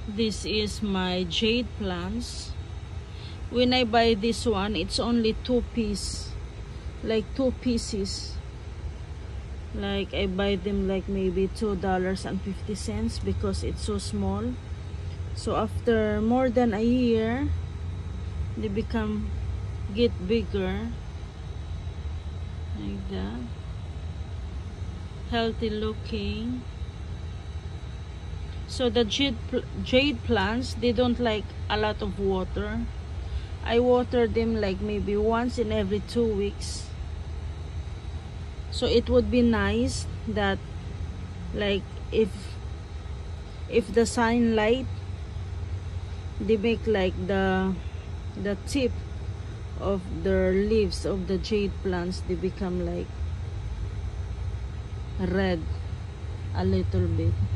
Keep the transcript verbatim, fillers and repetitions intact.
This is my jade plants. When I buy this one, it's only two piece, like two pieces. Like I buy them like maybe two dollars and fifty cents because it's so small. So after more than a year, they become get bigger like that. Healthy looking. So the jade, jade plants, they don't like a lot of water. I water them like maybe once in every two weeks. So it would be nice that like if if the sunlight, they make like the the tip of the leaves of the jade plants, they become like red a little bit.